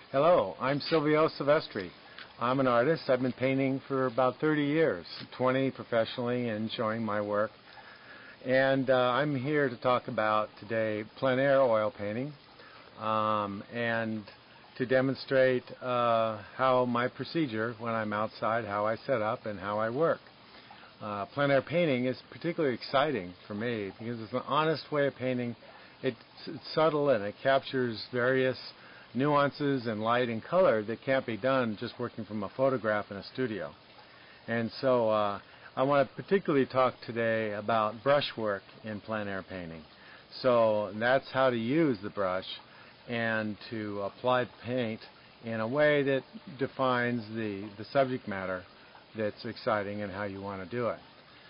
Hello, I'm Silvio Silvestri. I'm an artist. I've been painting for about 30 years, 20 professionally and showing my work. And I'm here to talk about today plein air oil painting and to demonstrate how my procedure when I'm outside, how I set up and how I work. Plein air painting is particularly exciting for me because it's an honest way of painting. It's subtle and it captures various nuances in light and color that can't be done just working from a photograph in a studio. And so I want to particularly talk today about brushwork in plein air painting. So that's how to use the brush and to apply paint in a way that defines the subject matter that's exciting and how you want to do it.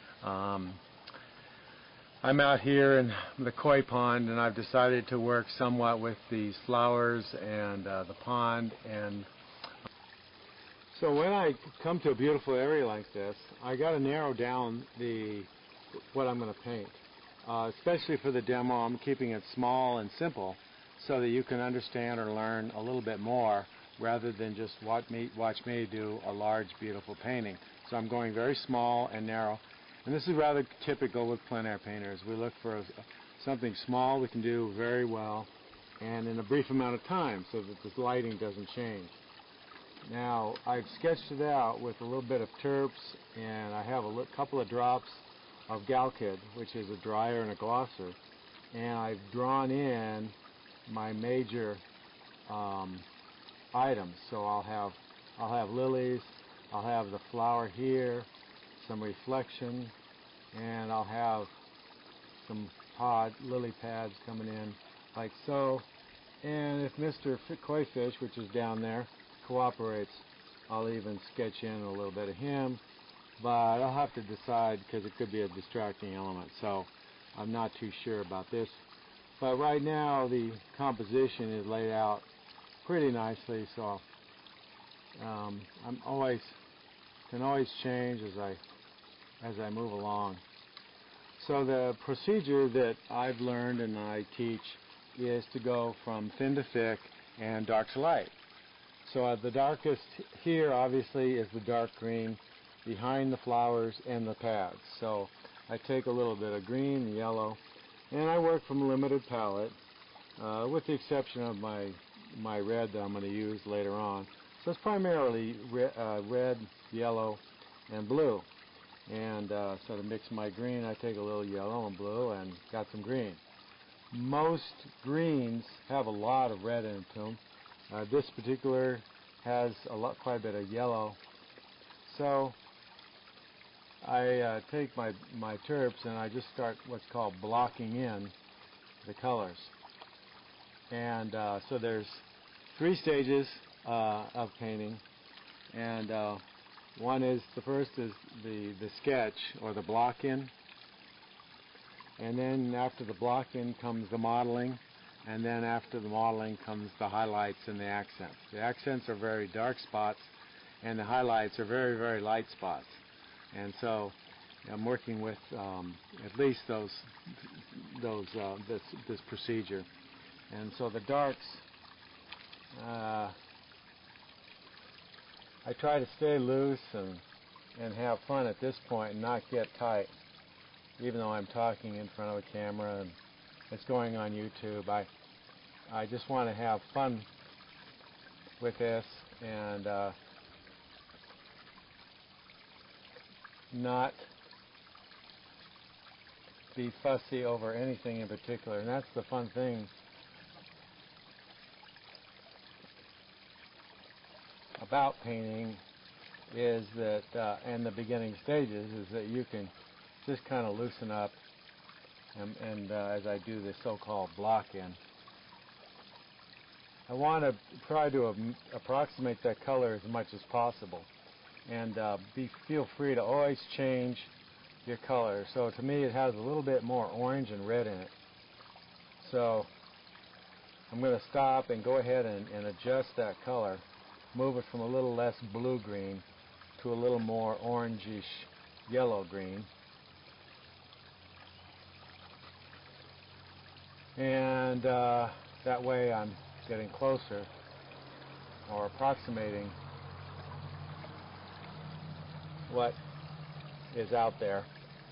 I'm out here in the koi pond, and I've decided to work somewhat with these flowers and the pond. And so when I come to a beautiful area like this, I got to narrow down what I'm going to paint. Especially for the demo, I'm keeping it small and simple so that you can understand or learn a little bit more rather than just watch me do a large, beautiful painting. So I'm going very small and narrow. And this is rather typical with plein air painters. We look for something small we can do very well and in a brief amount of time so that the lighting doesn't change. Now, I've sketched it out with a little bit of terps, and I have a couple of drops of Galkid, which is a dryer and a glosser. And I've drawn in my major items. So I'll have lilies, I'll have the flower here, some reflection, and I'll have some lily pads coming in like so. And if Mr. Koi Fish, which is down there, cooperates, I'll even sketch in a little bit of him, but I'll have to decide because it could be a distracting element, so I'm not too sure about this. But right now the composition is laid out pretty nicely, so can always change as I move along. So the procedure that I've learned and I teach is to go from thin to thick and dark to light. So the darkest here obviously is the dark green behind the flowers and the pads. So I take a little bit of green and yellow, and I work from a limited palette with the exception of my red that I'm going to use later on. So it's primarily red, yellow, and blue. And so to mix my green, I take a little yellow and blue and got some green. Most greens have a lot of red in them. This particular has quite a bit of yellow. So I take my terps and I just start what's called blocking in the colors. And so there's 3 stages of painting, and the first is the sketch or the block in, and then after the block in comes the modeling, and then after the modeling comes the highlights and the accents. The accents are very dark spots and the highlights are very, very light spots, and so I'm working with at least this procedure. And so the darks, I try to stay loose and have fun at this point and not get tight, even though I'm talking in front of a camera and it's going on YouTube. I just want to have fun with this and not be fussy over anything in particular. And that's the fun thing about painting, is that and the beginning stages is that you can just kind of loosen up and as I do this so-called block in, I want to try to approximate that color as much as possible, and feel free to always change your color. So to me it has a little bit more orange and red in it, so I'm going to stop and go ahead and adjust that color, move it from a little less blue-green to a little more orangish yellow-green. And that way I'm getting closer. or approximating what is out there.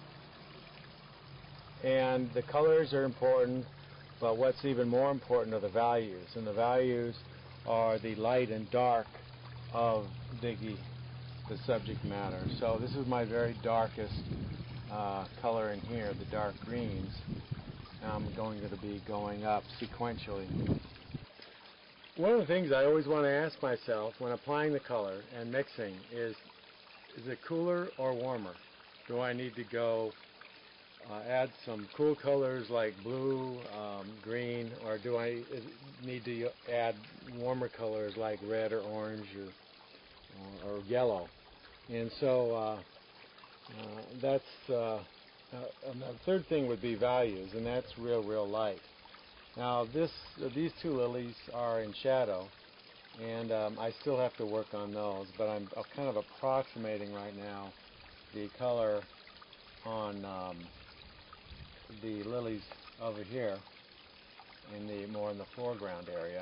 And the colors are important, but what's even more important are the values. And the values are the light and dark of the subject matter. So this is my very darkest color in here, the dark greens. I'm going to be going up sequentially. One of the things I always want to ask myself when applying the color and mixing is it cooler or warmer? Do I need to go add some cool colors like blue, green, or do I need to add warmer colors like red or orange or yellow? And so that's the third thing would be values, and that's real light. Now these two lilies are in shadow, and I still have to work on those, but I'm kind of approximating right now the color on the lilies over here more in the foreground area.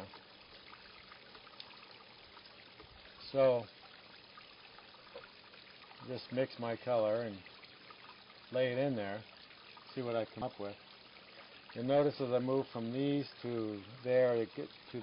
So just mix my color and lay it in there, see what I come up with. You'll notice as I move from these to there to get to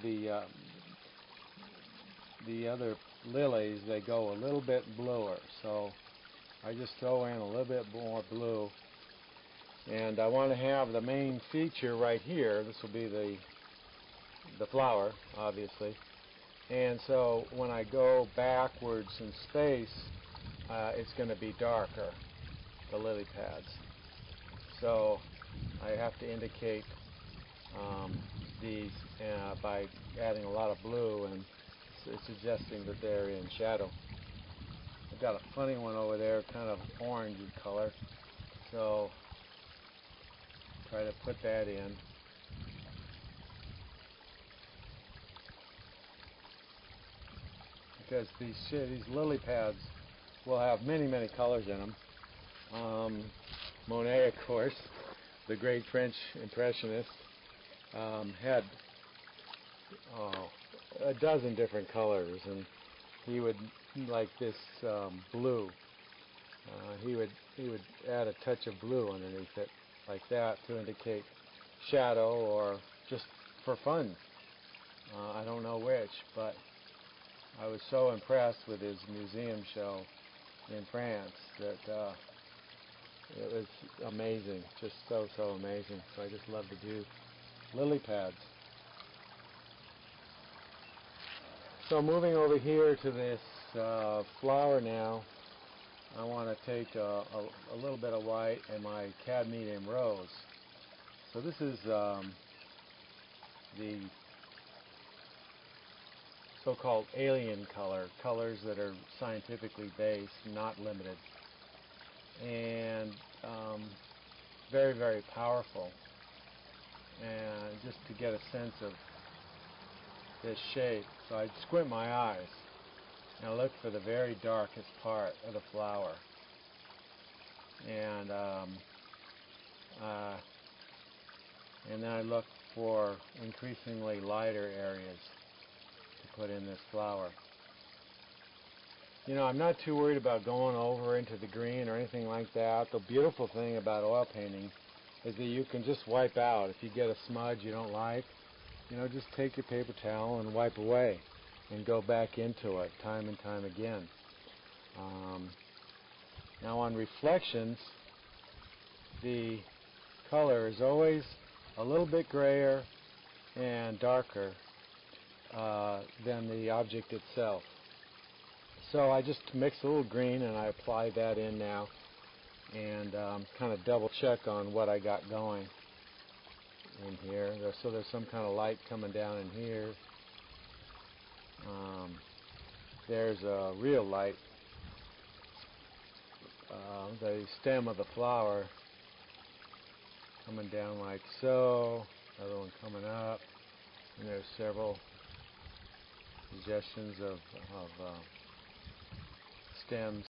the other lilies, they go a little bit bluer. So I just throw in a little bit more blue. And I want to have the main feature right here. This will be the flower, obviously. And so when I go backwards in space, it's going to be darker, the lily pads. So I have to indicate these by adding a lot of blue and suggesting that they're in shadow. I've got a funny one over there, kind of orangey color. So try to put that in. Because these lily pads will have many colors in them. Monet, of course, the great French impressionist, had a dozen different colors, and he would, like this blue, he would add a touch of blue underneath it, like that, to indicate shadow or just for fun. I don't know which, but I was so impressed with his museum show in France that it was amazing, just so amazing. So I just love to do lily pads. So moving over here to this flower now, I want to take a little bit of white and my cadmium rose. So this is the so-called alien colors that are scientifically based, not limited, and very powerful. And just to get a sense of this shape, so I'd squint my eyes and I look for the very darkest part of the flower, and then I look for increasingly lighter areas to put in this flower. You know, I'm not too worried about going over into the green or anything like that. The beautiful thing about oil painting is that you can just wipe out. If you get a smudge you don't like, you know, just take your paper towel and wipe away and go back into it time and time again. Now on reflections, the color is always a little bit grayer and darker than the object itself. So I just mix a little green and I apply that in now, and kind of double check on what I got going in here. So there's some kind of light coming down in here. There's a real light, the stem of the flower coming down like so, another one coming up, and there's several suggestions of stems